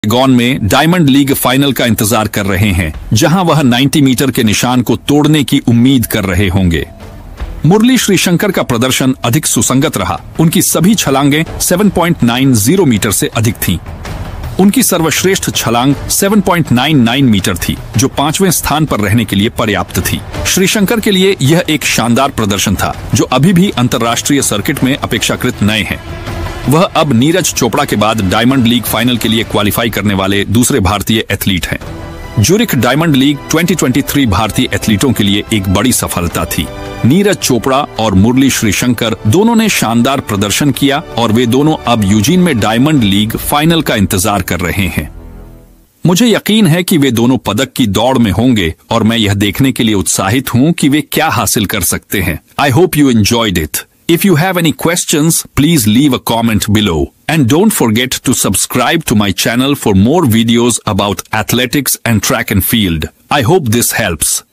Oregon में diamond league final का इंतजार कर रहे हैं, जहां वह 90 मीटर के निशान को तोड़ने की उम्मीद कर रहे होंगे। मुरली श्रीशंकर का प्रदर्शन अधिक सुसंगत रहा। उनकी सभी छलांगें 7.90 मीटर से अधिक थीं। उनकी सर्वश्रेष्ठ छलांग 7.99 मीटर थी, जो 5वें स्थान पर रहने के लिए पर्याप्त थी। श्रीशंकर के लिए यह एक शानदार प्रदर्शन था, जो अभी भी अंतर्राष्ट्रीय सर्किट में अपेक्षाकृत नए हैं। वह अब नीरज चोपड़ा के बाद डायमंड लीग फाइनल के लिए क्वालिफाई करने वाले दूसरे भारतीय एथलीट हैं। ज्यूरिख डायमंड लीग 2023 भारतीय एथलीटों के लिए एक बड़ी सफलता थी। नीरज चोपड़ा और मुरली श्रीशंकर दोनों ने शानदार प्रदर्शन किया और वे दोनों अब यूजीन में डायमंड लीग फाइनल का इंतजार कर रहे हैं। मुझे यकीन है कि वे दोनों पदक की दौड़ में होंगे और मैं यह देखने के लिए उत्साहित हूं कि वे क्या हासिल कर सकते हैं। I hope you enjoyed it. If you have any questions, please leave a comment below. And don't forget to subscribe to my channel for more videos about athletics and track and field. I hope this helps.